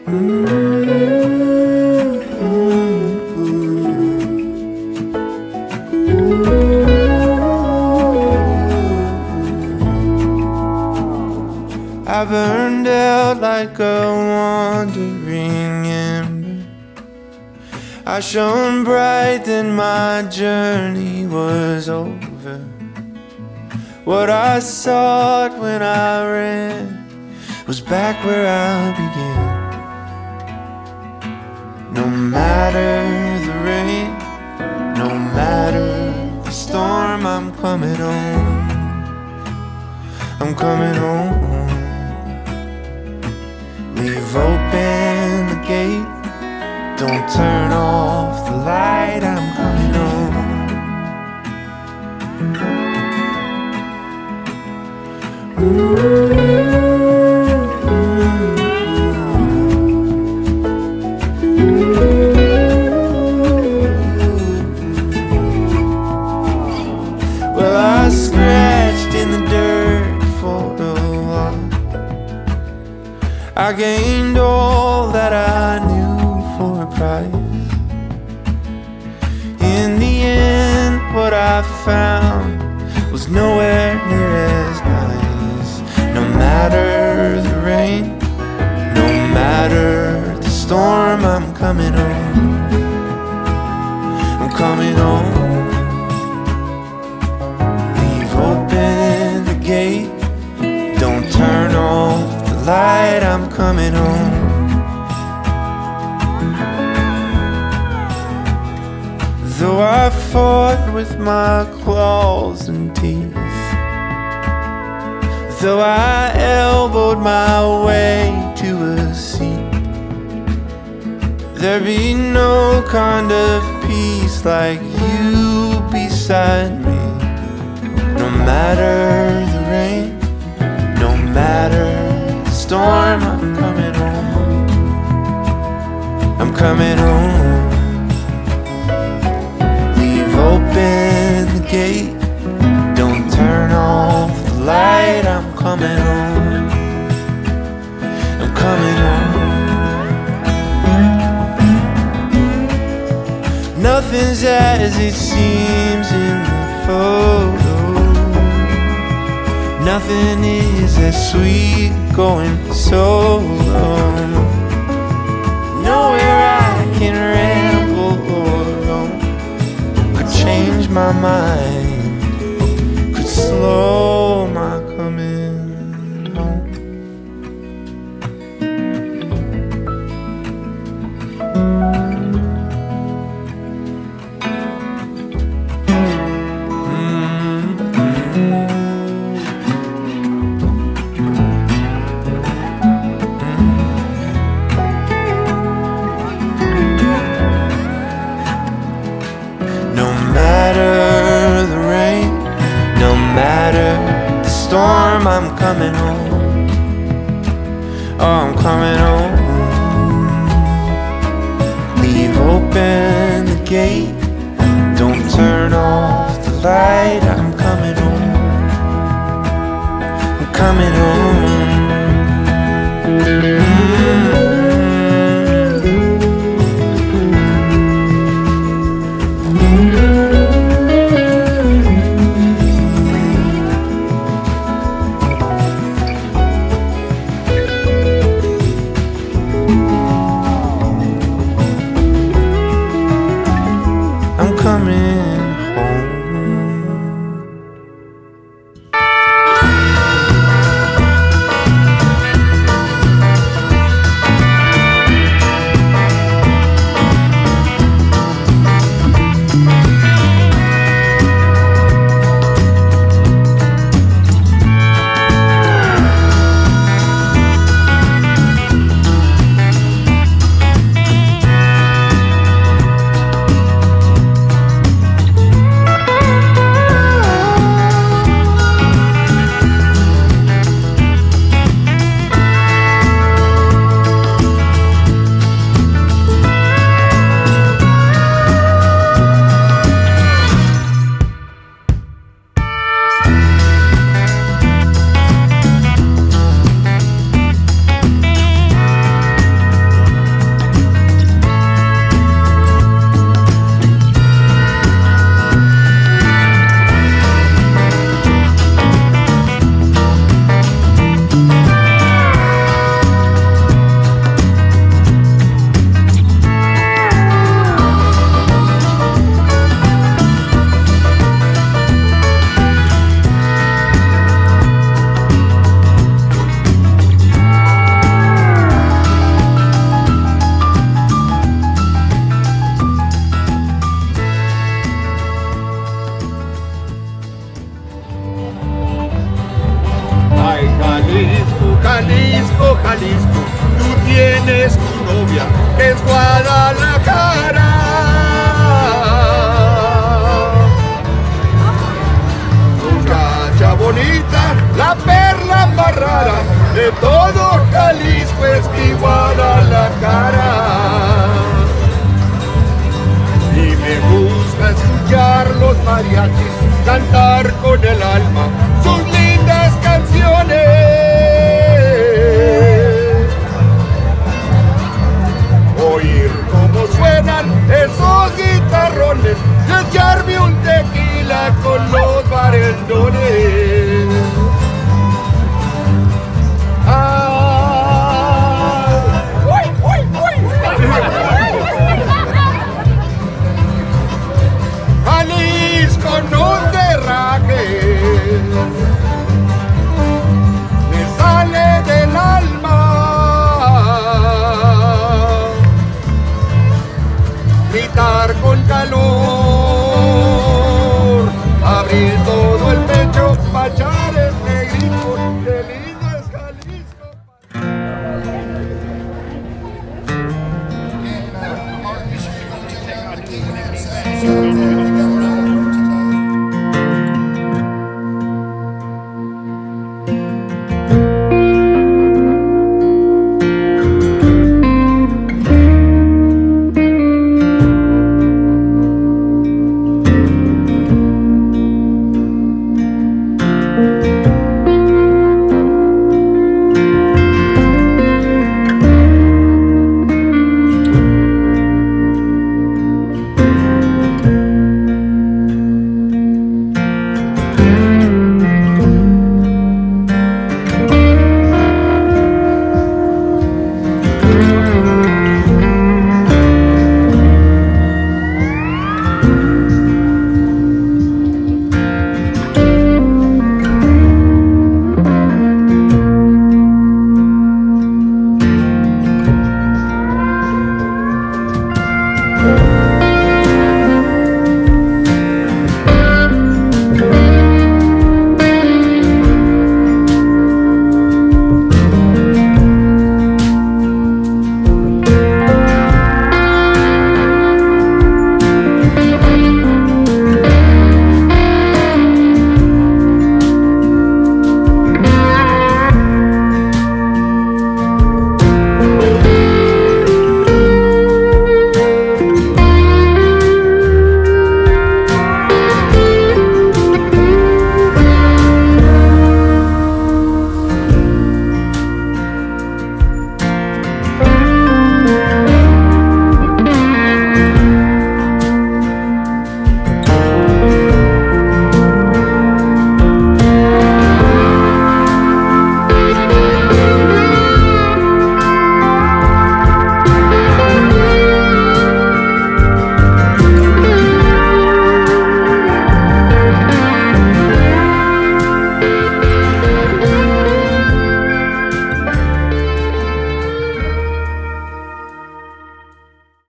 I burned out like a wandering ember. I shone bright, then my journey was over. What I sought when I ran was back where I began. No matter the rain, no matter the storm, I'm coming home. I'm coming home. Leave open the gate, don't turn off the light, I'm coming home. Well, I scratched in the dirt for a while. I gained all that I knew for a price. In the end, what I found was nowhere near as nice. No matter the rain, no matter the storm, I'm coming home. I'm coming home. Leave open the gate, don't turn off the light, I'm coming home. Though I fought with my claws and teeth, though I elbowed my way to a seat, there'd be no kind of peace like you beside me. No matter the rain, no matter the storm, I'm coming home. I'm coming home. Open the gate, don't turn off the light, I'm coming home. I'm coming home. Nothing's as it seems in the photo. Nothing is as sweet going solo. Nowhere I can ramble or roam change my mind, could slow my coming home. Storm, I'm coming home. Oh, I'm coming home. Leave open the gate, don't turn off the light, I'm coming home. I'm coming home. Jalisco, tú tienes tu novia, que es Guadalajara. Muchacha bonita, la perla más rara de todo Jalisco es mi Guadalajara. Y me gusta escuchar los mariachis cantar con el alma sus lindas canciones. Oír cómo suenan esos guitarrones y echarme un tequila con los barendones. Jalisco no te rajes, me sale del alma. Gritar con calor